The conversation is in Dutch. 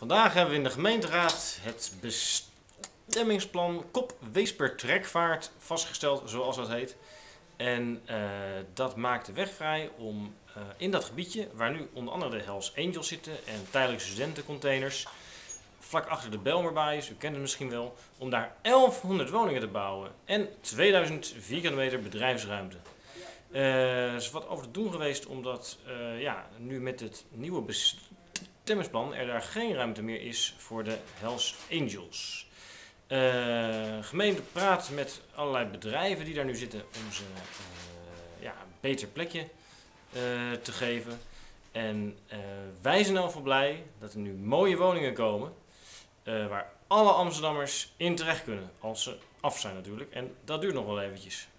Vandaag hebben we in de gemeenteraad het bestemmingsplan Kop Weespertrekvaart vastgesteld, zoals dat heet. En dat maakt de weg vrij om in dat gebiedje, waar nu onder andere de Hells Angels zitten en tijdelijke studentencontainers, vlak achter de Belmerbaai is, u kent het misschien wel, om daar 1100 woningen te bouwen en 2000 vierkante meter bedrijfsruimte. Er is wat over te doen geweest omdat nu met het nieuwe bestemmingsplan er daar geen ruimte meer is voor de Hells Angels. De gemeente praat met allerlei bedrijven die daar nu zitten om ze een beter plekje te geven. En wij zijn in ieder geval blij dat er nu mooie woningen komen waar alle Amsterdammers in terecht kunnen, als ze af zijn natuurlijk. En dat duurt nog wel eventjes.